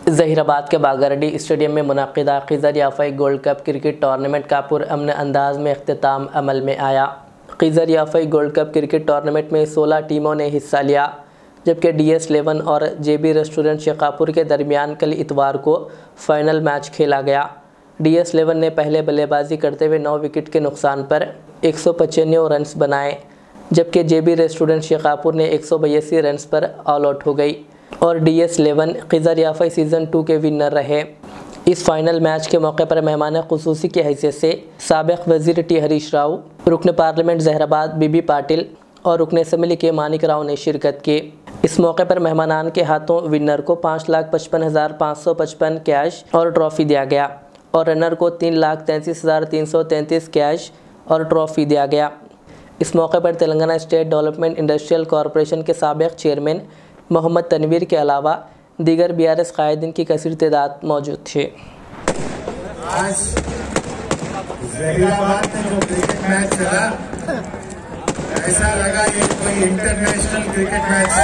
जहीराबाद के बागरडी स्टेडियम में मुनक़िदा खिज़र याफ़ा गोल्ड कप क्रिकेट टूर्नामेंट का पुरअमन अंदाज में अख्तिताम अमल में आया। खिज़र याफ़ा गोल्ड कप क्रिकेट टूर्नामेंट में 16 टीमों ने हिस्सा लिया, जबकि DS11 और JB रेस्टोरेंट शेखापुर के दरमियान कल इतवार को फ़ाइनल मैच खेला गया। DS11 ने पहले बल्लेबाजी करते हुए 9 विकेट के नुकसान पर 195 रन्स बनाए, जबकि JB रेस्टोरेंट शेखापुर ने 182 रन्स पर ऑल आउट हो गई और DS11 खिज़र याफ़ा सीज़न 2 के विनर रहे। इस फाइनल मैच के मौके पर मेहमान ख़ुसूसी की हैसियत से साबिक़ वज़ीर T हरीश राव, रुकन पार्लियामेंट जहीराबाद BB पाटिल और रुकन असम्बली के मानिक राव ने शिरकत की। इस मौके पर मेहमानान के हाथों विनर को 5,55,555 कैश और ट्रॉफ़ी दिया गया और रनर को 3,33,333 कैश और ट्रॉफ़ी दिया गया। इस मौके पर Telangana state development industrial corporation के साबिक़ चेयरमैन मोहम्मद तनवीर के अलावा दीगर BRS कायदीन की कसीर तादाद मौजूद थे। आज जहीराबाद में जो क्रिकेट मैच चला, ऐसा लगा ये कोई इंटरनेशनल क्रिकेट मैच।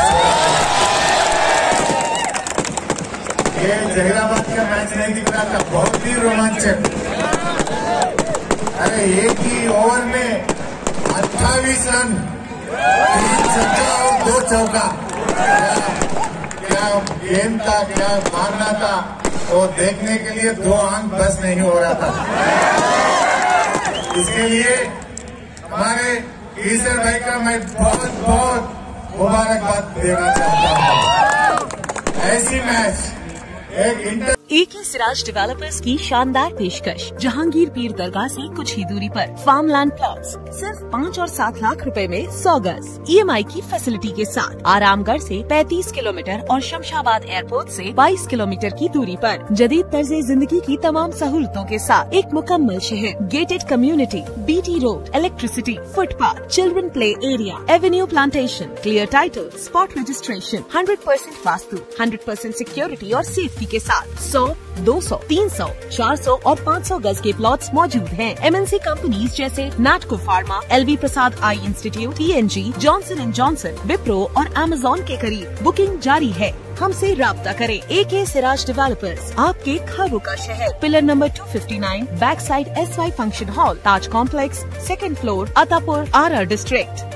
ये जहीराबाद का मैच नहीं दिख रहा था, बहुत ही रोमांचक। अरे एक ही ओवर में 28 रन, 3 छक्का और 2 चौका। क्या गेम था, क्या मारना था, वो देखने के लिए 2 आंख बस नहीं हो रहा था। इसके लिए हमारे ईसर भाई का मैं बहुत बहुत मुबारकबाद देना चाहता हूँ। ऐसी मैच AK सिराज डेवलपर्स की शानदार पेशकश जहांगीर पीर दरगाह से कुछ ही दूरी पर फार्मलैंड प्लॉट्स सिर्फ 5 और 7 लाख रुपए में 100 गज EMI की फैसिलिटी के साथ आरामगढ़ से 35 किलोमीटर और शमशाबाद एयरपोर्ट से 22 किलोमीटर की दूरी पर जदीद तर्ज़े जिंदगी की तमाम सहूलतों के साथ एक मुकम्मल शहर, gated community, BT road, electricity, footpath, children play area, avenue plantation, clear title, spot registration, 100% vastu, 100% security और सेफ्टी के साथ 100, 200, 300, 400 और 500 गज के प्लॉट्स मौजूद हैं। MNC कंपनीज जैसे Natco pharma, LV Prasad eye institute, TNG, Johnson and Johnson, Wipro और Amazon के करीब बुकिंग जारी है। हमसे राब्ता करें। AK सिराज डेवलपर्स, आपके ख्वाबों का शहर, pillar number 259, back side SY function hall, Taj complex, 2nd floor, Attapur, RR district.